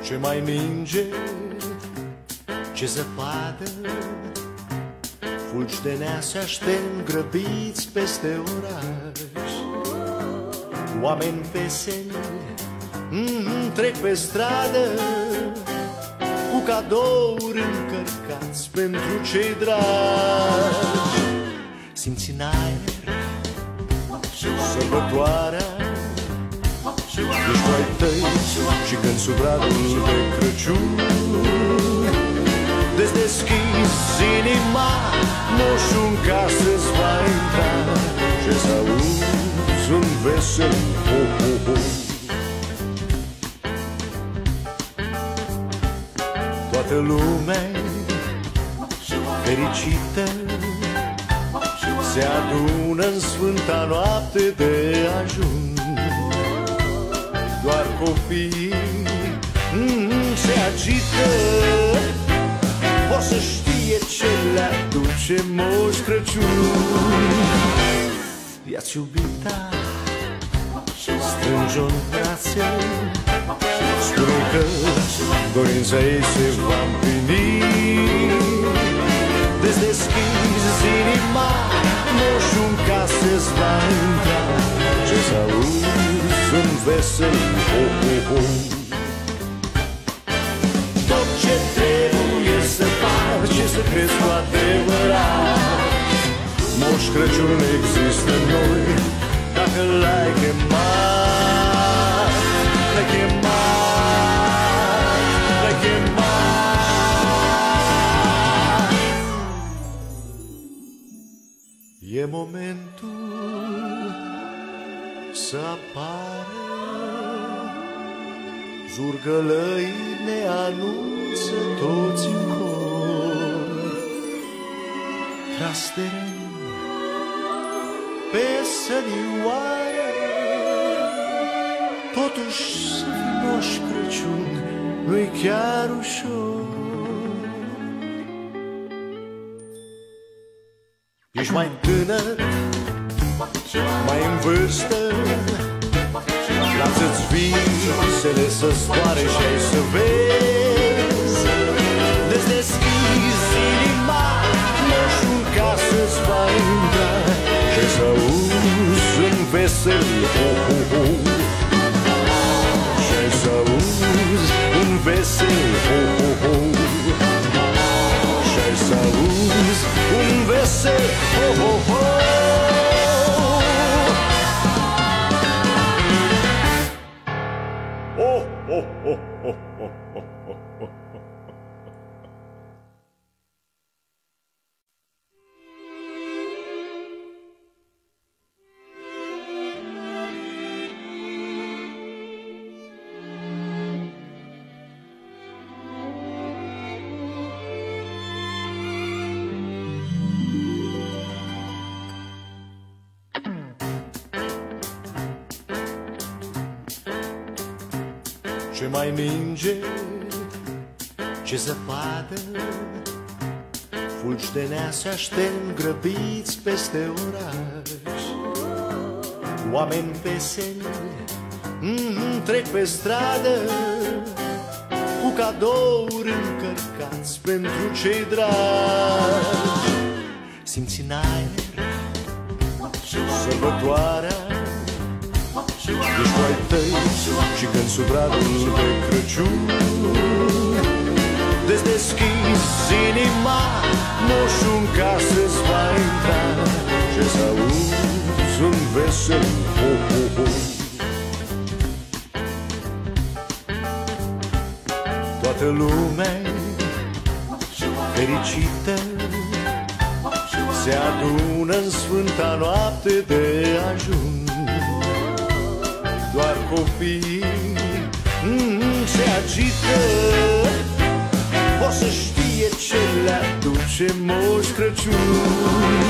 Ce mai ninge, ce zăpadă, fulgi de nea se aștern grăbiți peste oraș. Oameni veseli trec pe stradă cu cadouri încărcați pentru cei dragi. Simți în aer sărbătoarea, ești ai tăi și când sub radul de Crăciun Deci deschizi inima, moșul în casă-ți va intra și-ți auzi un vesel ho-ho-ho. Toată lumea fericită se adună în sfânta noapte de ajun. Doar copiii se agită, vor să știe ce le aduce Moș Crăciun. Ia-ți iubita, strânge-o în brațe, spune că dorința ei se va împlini. Deci deschizi inima, moșul în casă-ți va intra și-ți auzi un vesel ho-ho-ho. Tot ce trebuie să faci e să crezi cu adevărat. Moș Crăciun există în noi, dacă l-ai chemat, l-ai chemat, l-ai chemat. E momentul să apară, zurgălăi ne anunță toți în cor. Trasterem pe sănioară, totuși să fii Moș Crăciun nu-i chiar ușor. Ești mai tânăr, mai în vârstă, lasă-ți visele să zboare și ai să vezi. Deci deschizi inima, moșul în casă-ți va intra și-ți auzi un vesel ho-ho-ho. Și-ți auzi un vesel ho-ho-ho. Și-ți auzi un vesel ho-ho-ho. Ce mai ninge, ce zăpadă, fulgi de nea se aștern grăbiți peste oraș. Oameni veseli trec pe stradă cu cadouri încărcați pentru cei dragi. Simți în aer sărbătoarea, ești ai tăi și când sub radul de Crăciun Deci deschizi inima, moșul în casă-ți va intra și-ți auzi un vesel ho-ho-ho. Toată lumea fericită se adună în sfânta noapte de ajun. Doar copiii se agită, vor să știe ce le aduce Moș Crăciun.